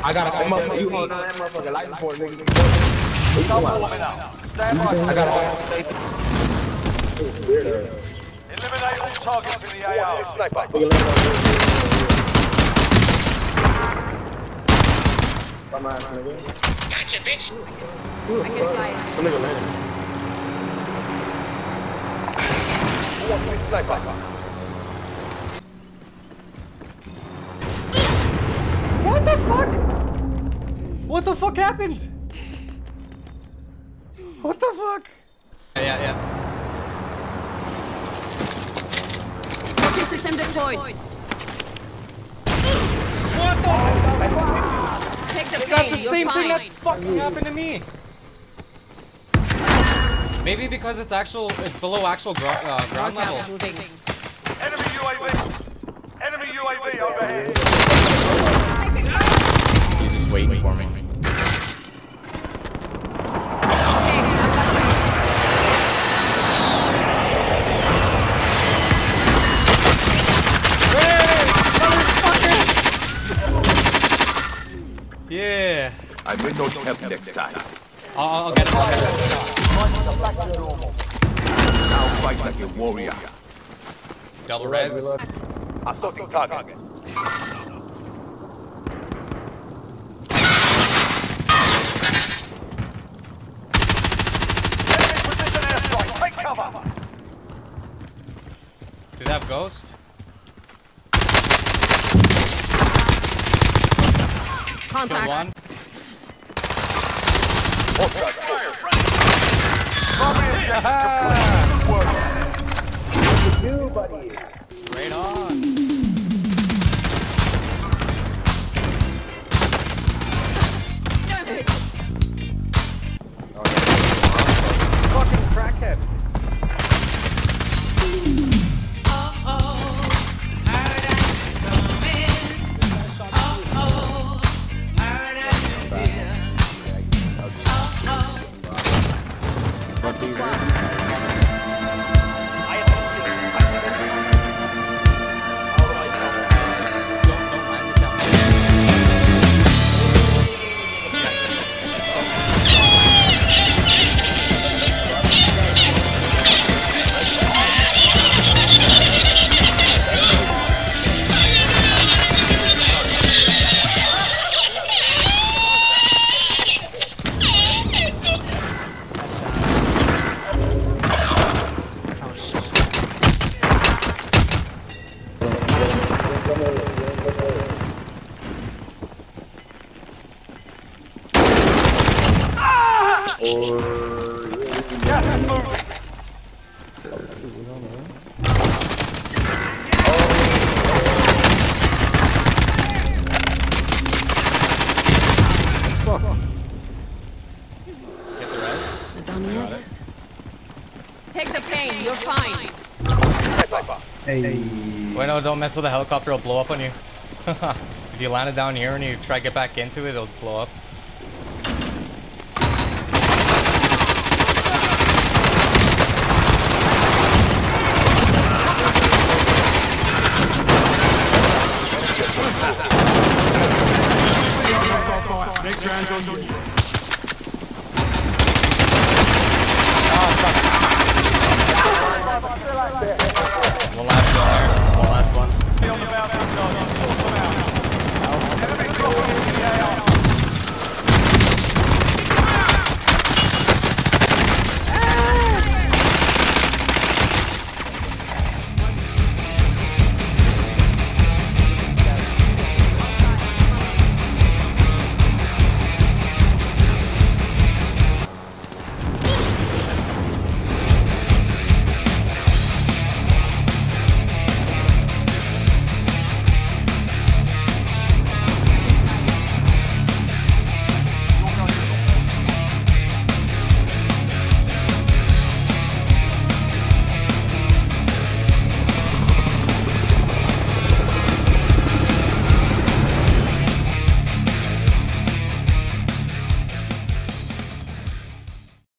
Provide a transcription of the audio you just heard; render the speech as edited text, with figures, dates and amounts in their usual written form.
I got a motherfucker. You hold on that motherfucker light for it, nigga. Stand by. I got a Eliminate all targets in the AO. Sniper. Gotcha, bitch. I get a guy. Some nigga landed. What the fuck? What the fuck happened? What the fuck? Yeah. Focus system deployed. What the? Take the That's the pain. same You're thing that fine. fucking happened to me. Maybe because it's below actual ground level. Moving. Enemy UAV. Enemy UAV overhead. He's just waiting for me. Okay, I've got you. Yeah. I may not help next time. I'll get him. Now fight like a warrior. Double red. Assaulting target. Enemy precision airstrike. Take cover. Do they have ghost? Contact. One. Right on. Damn it. Fucking crackhead. What's it called? Not done yet. Take the pain. You're fine. Wait, no, don't mess with the helicopter. It'll blow up on you. If you land it down here and you try to get back into it, it'll blow up.